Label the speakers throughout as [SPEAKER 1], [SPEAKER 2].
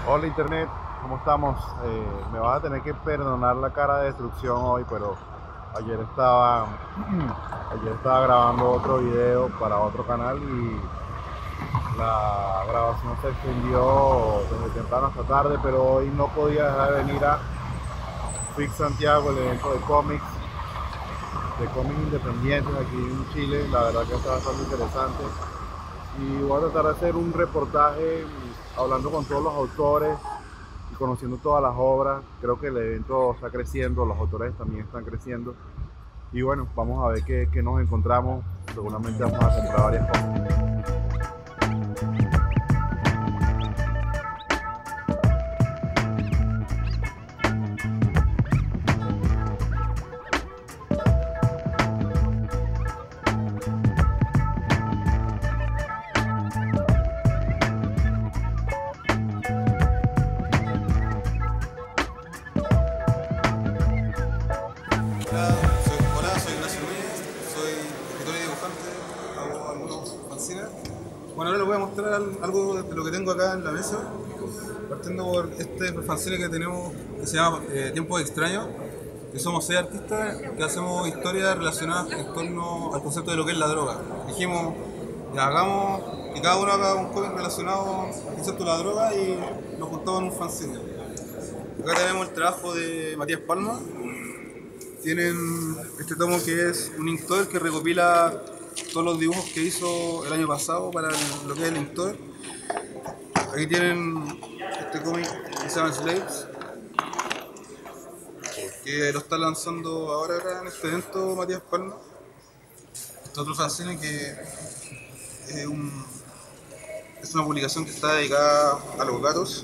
[SPEAKER 1] Hola Internet, ¿cómo estamos? Me vas a tener que perdonar la cara de destrucción hoy, pero ayer estaba, ayer estaba grabando otro video para otro canal y la grabación se extendió desde temprano hasta tarde, pero hoy no podía dejar de venir a Fix Santiago, el evento de cómics independientes aquí en Chile. La verdad que está bastante interesante y voy a tratar de hacer un reportaje hablando con todos los autores y conociendo todas las obras. Creo que el evento está creciendo, los autores también están creciendo y bueno, vamos a ver qué nos encontramos. Seguramente vamos a comprar varias cosas.
[SPEAKER 2] Hola, soy Ignacio Núñez, soy escritor y dibujante, hago algunos fanzines. Bueno, ahora les voy a mostrar algo de lo que tengo acá en la mesa, partiendo por este fanzine que tenemos que se llama Tiempos Extraños, que somos 6 artistas que hacemos historias relacionadas en torno al concepto de lo que es la droga. Dijimos, ya hagamos que cada uno haga un cómic relacionado al concepto de la droga y lo juntamos en un fanzine. Acá tenemos el trabajo de Matías Palma. Tienen este tomo que es un Inktober que recopila todos los dibujos que hizo el año pasado para lo que es el Inktober. Aquí tienen este cómic que se llama Slaves, que lo está lanzando ahora acá en este evento Matías Palma. Este otro fanzine que es una publicación que está dedicada a los gatos.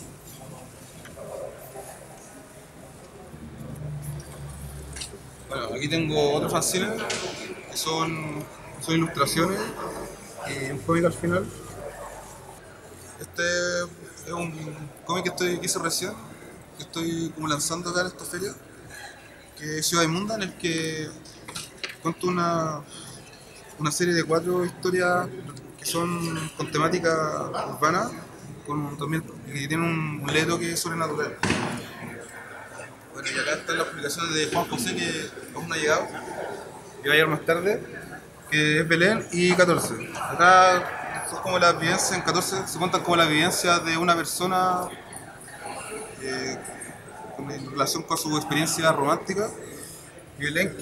[SPEAKER 2] Bueno, aquí tengo otro fanzine que son ilustraciones y un cómic al final. Este es un cómic que hice recién, que estoy como lanzando acá en esta feria, que es Ciudad Inmunda, en el que cuento una serie de 4 historias que son con temática urbana, también, y tiene un ledo que es sobrenatural. Bueno, y acá están las publicaciones de Juan José, que aún no ha llegado, que va a llegar más tarde, que es Belén y 14. Acá son como las vivencias, en 14 se cuentan como las vivencias de una persona eh, en relación con su experiencia romántica. Y Belén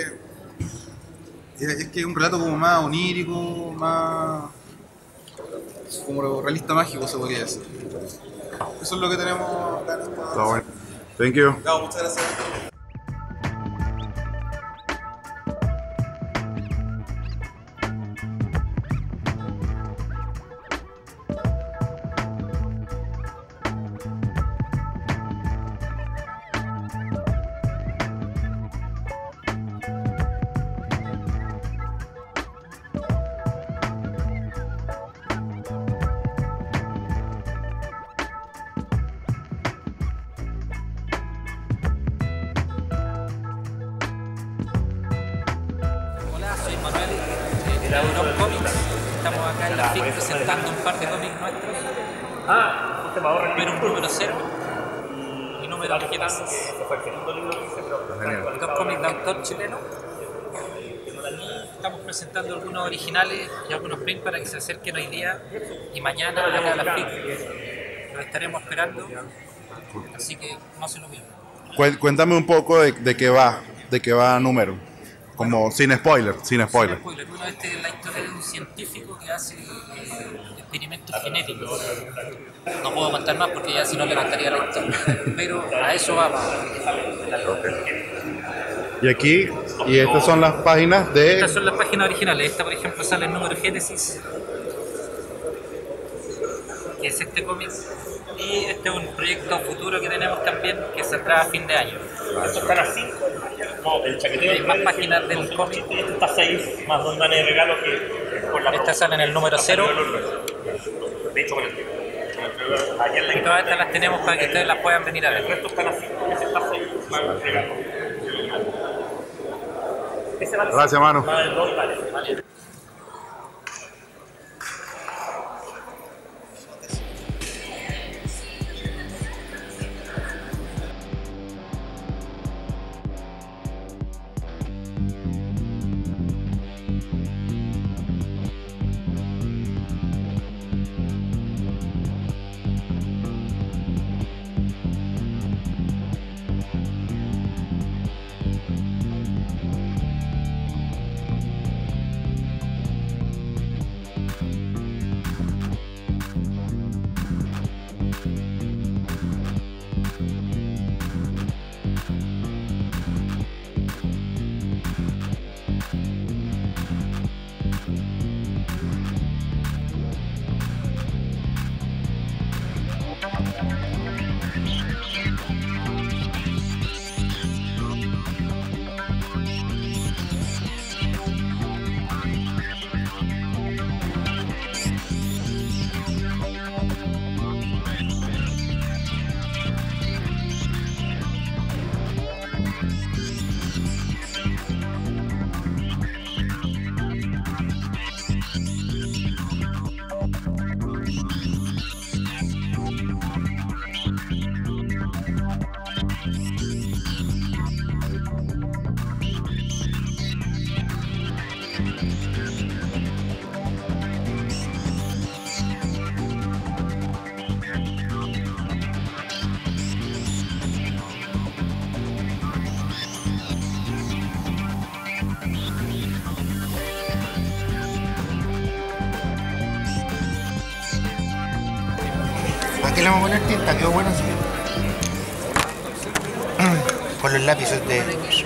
[SPEAKER 2] que es un relato como más onírico, más como realista mágico se podría decir. Eso es lo que tenemos acá en esta.
[SPEAKER 1] Está bueno. Thank you.
[SPEAKER 2] No, muchas gracias.
[SPEAKER 3] Hola, soy Manuel de Europ Comics. Estamos acá en la FIC presentando un par de cómics nuestros. Pero un número 0 y número original. Dos cómics de autor chileno. Estamos presentando algunos originales y algunos prints para que se acerquen hoy día y mañana acá a la FIC. Los estaremos esperando, así que no se lo pierdan.
[SPEAKER 1] Cuéntame un poco de qué va número. Como sin spoiler.
[SPEAKER 3] Sin spoiler. Bueno, esta es la historia de un científico que hace experimentos genéticos. No puedo contar más porque ya si no levantaría la historia. Pero a eso va.
[SPEAKER 1] Y aquí, y estas son las páginas de...
[SPEAKER 3] Estas son las páginas originales. Esta, por ejemplo, sale el número Génesis, que es este cómic. Y este es un proyecto futuro que tenemos también, que saldrá a fin de año.
[SPEAKER 4] ¿Estos están a 5? No, el chaquetero.
[SPEAKER 3] Hay más páginas del cómic.
[SPEAKER 4] Este está a 6, más donde dan el regalo que por la.
[SPEAKER 3] Estas salen en el número 0.
[SPEAKER 4] De hecho, con el
[SPEAKER 3] Y todas estas las tenemos para que ustedes las puedan venir a ver.
[SPEAKER 4] El resto están a 5, ese está a 6, más el regalo. Ese vale.
[SPEAKER 1] Gracias, mano.
[SPEAKER 4] Más el 2 vale.
[SPEAKER 5] ¿Para qué le vamos a poner tinta? Quedó bueno así. Con los lápices de...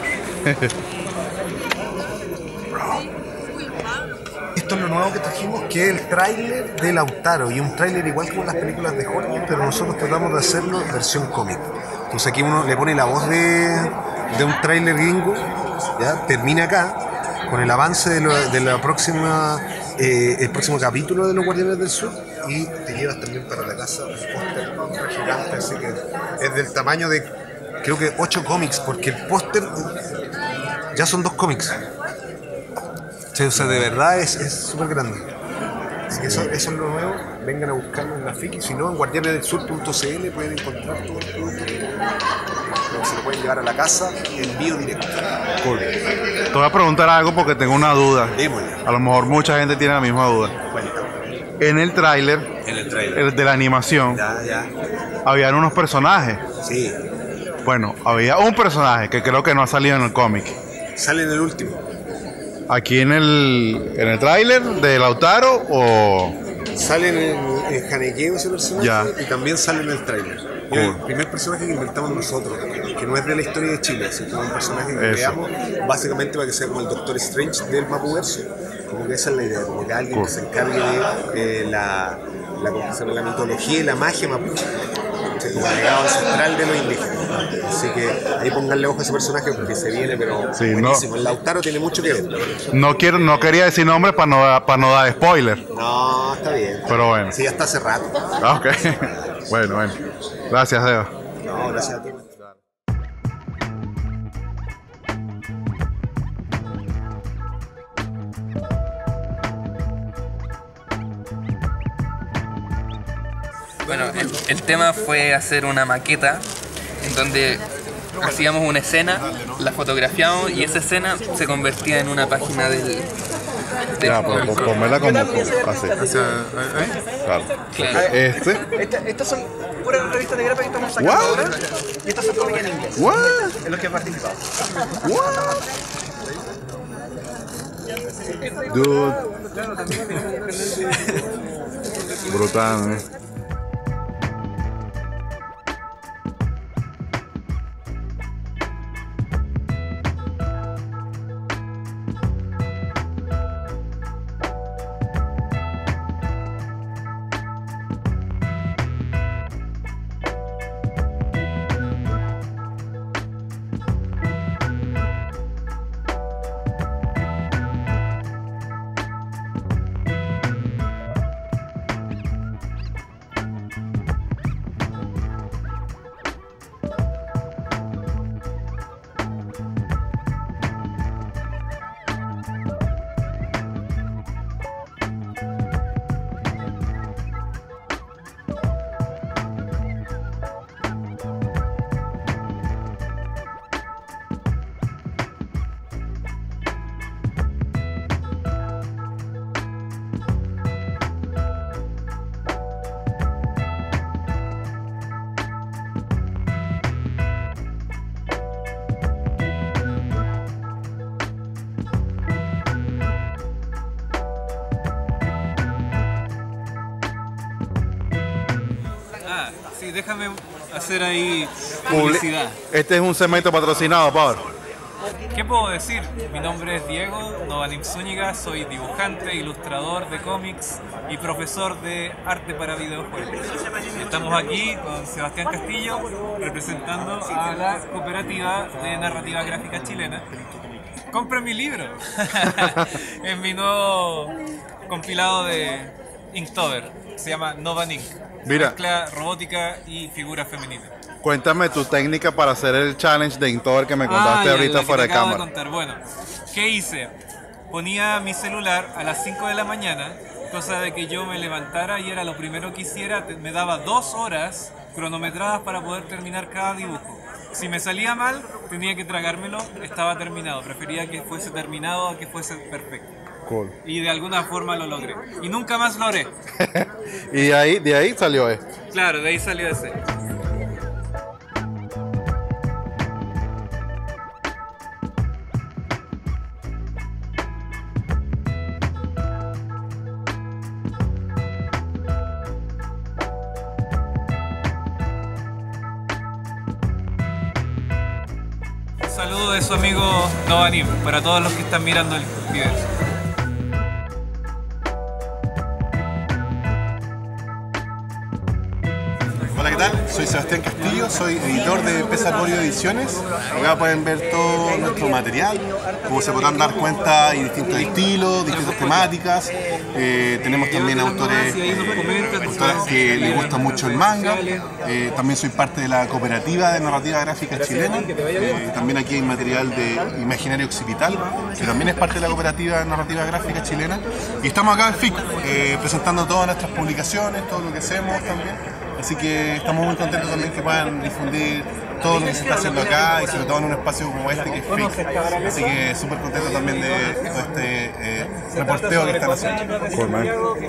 [SPEAKER 5] Esto es lo nuevo que trajimos, que es el tráiler de Lautaro, y un tráiler igual como las películas de Hollywood, pero nosotros tratamos de hacerlo en versión cómic. Entonces aquí uno le pone la voz de un tráiler gringo, ¿ya? Termina acá con el avance de la próxima, el próximo capítulo de Los Guardianes del Sur, y te llevas también para la casa un póster gigante, así que es del tamaño de, creo que 8 cómics, porque el póster ya son 2 cómics. O sea, de verdad es súper grande. Así que eso es lo nuevo. Vengan a buscarlo en la FIC, y si no, en guardianesdelsur.cl pueden encontrar todo el producto. Se lo pueden llevar a la casa, envío directo.
[SPEAKER 1] Cool. Te voy a preguntar algo porque tengo una duda.
[SPEAKER 5] Démosle.
[SPEAKER 1] A lo mejor mucha gente tiene la misma duda. En el tráiler, el de la animación,
[SPEAKER 5] Ya.
[SPEAKER 1] habían unos personajes.
[SPEAKER 5] Sí.
[SPEAKER 1] Bueno, había un personaje que creo que no ha salido en el cómic.
[SPEAKER 5] Sale en el último.
[SPEAKER 1] Aquí en el tráiler de Lautaro o...
[SPEAKER 5] Sale en Hanekeo ese personaje,
[SPEAKER 1] Ya.
[SPEAKER 5] y también sale en el tráiler.
[SPEAKER 1] Cool.
[SPEAKER 5] El primer personaje que inventamos nosotros, que no es de la historia de Chile, sino que es un personaje que
[SPEAKER 1] Eso.
[SPEAKER 5] creamos básicamente para que sea como el Doctor Strange del Mapuverso. Como que esa es la idea, como que alguien
[SPEAKER 1] Cool.
[SPEAKER 5] que se encargue de la mitología y la magia mapuche, como el legado ancestral de los indígenas. Así que ahí pónganle ojo a ese personaje porque se viene, pero
[SPEAKER 1] Sí,
[SPEAKER 5] buenísimo. El Lautaro tiene mucho que ver.
[SPEAKER 1] No quería decir nombre para no dar spoiler.
[SPEAKER 5] No, está bien.
[SPEAKER 1] Pero bueno.
[SPEAKER 5] Sí, ya está hace rato.
[SPEAKER 1] Ah, ok. Bueno. Gracias, Eva.
[SPEAKER 5] No, gracias a ti.
[SPEAKER 6] Bueno, el tema fue hacer una maqueta en donde hacíamos una escena, la fotografiamos y esa escena se convertía en una página del
[SPEAKER 1] Ya, pues ponmela como así. Claro.
[SPEAKER 6] Claro.
[SPEAKER 7] Estas son puras revistas de grapa que estamos sacando
[SPEAKER 1] What?
[SPEAKER 7] ahora, y estas son cómics en inglés,
[SPEAKER 1] What?
[SPEAKER 7] en los que he participado.
[SPEAKER 1] Dude. Brutal,
[SPEAKER 8] Sí, déjame hacer ahí publicidad.
[SPEAKER 1] Este es un segmento patrocinado, Pablo.
[SPEAKER 8] ¿Qué puedo decir? Mi nombre es Diego Novanim Zúñiga, soy dibujante, ilustrador de cómics y profesor de arte para videojuegos. Estamos aquí con Sebastián Castillo representando a la cooperativa de narrativa gráfica chilena. Compren mi libro. Es mi nuevo compilado de Inktober. Se llama Novan Ink.
[SPEAKER 1] Mira.
[SPEAKER 8] Mezcla robótica y figura femenina.
[SPEAKER 1] Cuéntame tu técnica para hacer el challenge de Inktober que me contaste ahorita fuera de cámara.
[SPEAKER 8] Contar. Bueno, ¿qué hice? Ponía mi celular a las 5 de la mañana, cosa de que yo me levantara y era lo primero que hiciera. Me daba 2 horas cronometradas para poder terminar cada dibujo. Si me salía mal, tenía que tragármelo, estaba terminado. Prefería que fuese terminado a que fuese perfecto.
[SPEAKER 1] Cool.
[SPEAKER 8] Y de alguna forma lo logré. Y nunca más lo haré.
[SPEAKER 1] Y de ahí salió esto.
[SPEAKER 8] Claro, de ahí salió ese. saludo de su amigo Novanim para todos los que están mirando el video.
[SPEAKER 9] Hola, ¿qué tal? Soy Sebastián Castillo, soy editor de Pez Arborio Ediciones. Acá pueden ver todo nuestro material, como se podrán dar cuenta, hay distintos estilos, distintas temáticas. Tenemos también autores que les gusta mucho el manga. También soy parte de la cooperativa de narrativa gráfica chilena. También aquí hay material de Imaginario Occipital, que también es parte de la cooperativa de narrativa gráfica chilena. Y estamos acá en FIC, presentando todas nuestras publicaciones, todo lo que hacemos también. Así que estamos muy contentos también que puedan difundir todo lo que se está haciendo acá y sobre todo en un espacio como este que es FIC. Así que súper contento también de todo este reporteo que están haciendo.
[SPEAKER 1] Cool, man.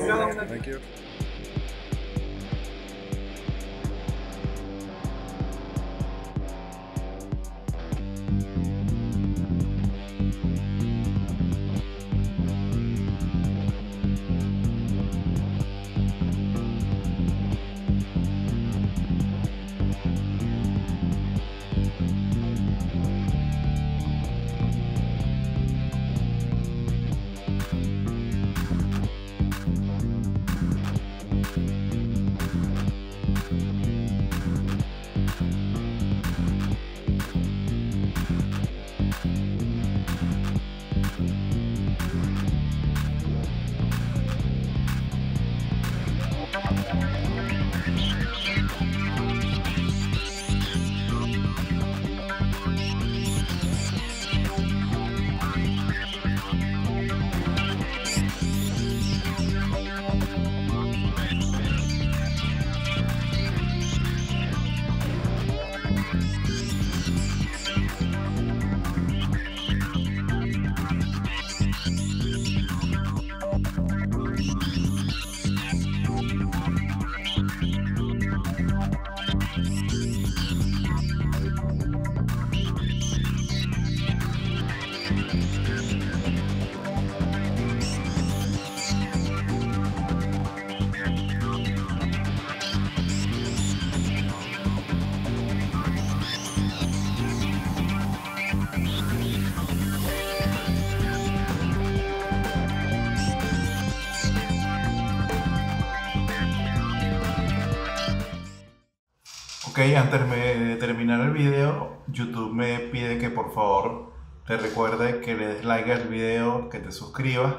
[SPEAKER 1] Ok, antes de terminar el video, YouTube me pide que por favor te recuerde que le des like al video, que te suscribas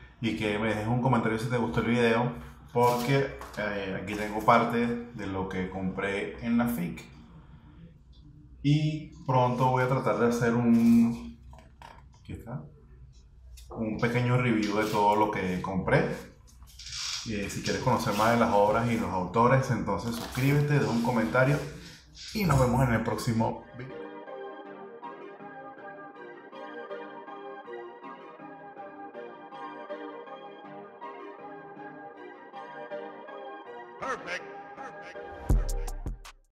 [SPEAKER 1] y que me dejes un comentario si te gustó el video, porque aquí tengo parte de lo que compré en la FIC y pronto voy a tratar de hacer un pequeño review de todo lo que compré. Si quieres conocer más de las obras y los autores, entonces suscríbete, deja un comentario y nos vemos en el próximo video.
[SPEAKER 9] Perfect.